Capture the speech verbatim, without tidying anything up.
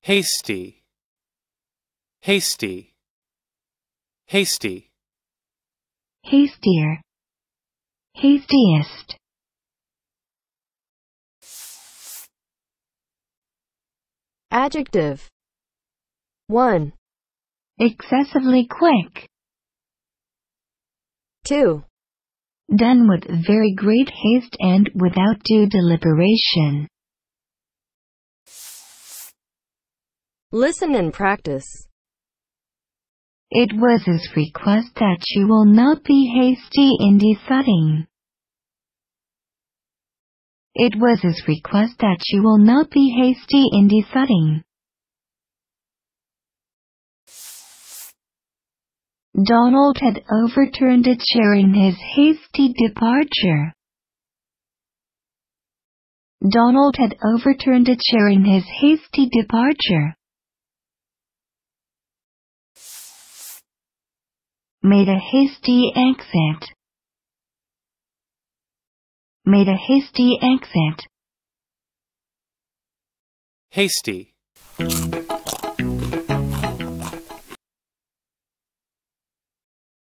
hasty, hasty, hasty. Hastier, hastiest. Adjective. one. Excessively quick. two. Done with very great haste and without due deliberation. Listen and practice. It was his request that you will not be hasty in deciding. It was his request that you will not be hasty in deciding. Donald had overturned a chair in his hasty departure. Donald had overturned a chair in his hasty departure. Made a hasty exit. Made a hasty exit. Hasty.